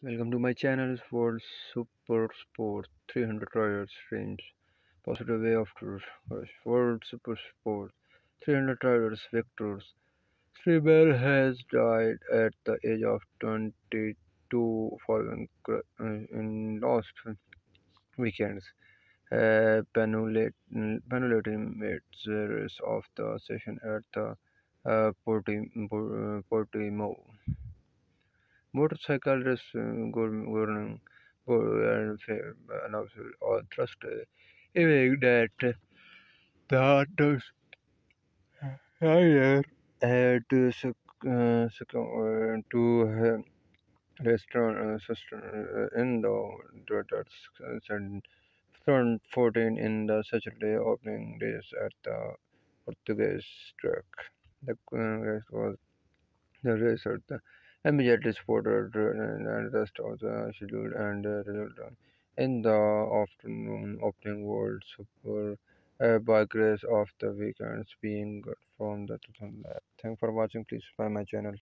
Welcome to my channel for Super Sport 300 Riders streams. Positive way after World Super Sport 300 Riders victors. Streamer has died at the age of 22 following in last weekends. Penultimate series of the session at the Portimao. Motorcycle race governing and announced all trust aiming that the hunters higher had succumb to restaurant in the Dredgers and turned 14 in the Saturday opening race at the Portuguese track. The race was the race at the immediately spotted and rest of the schedule and result in the afternoon opening World Super bike race of the weekends being good from the 2000 lap. Thanks for watching. Please subscribe my channel.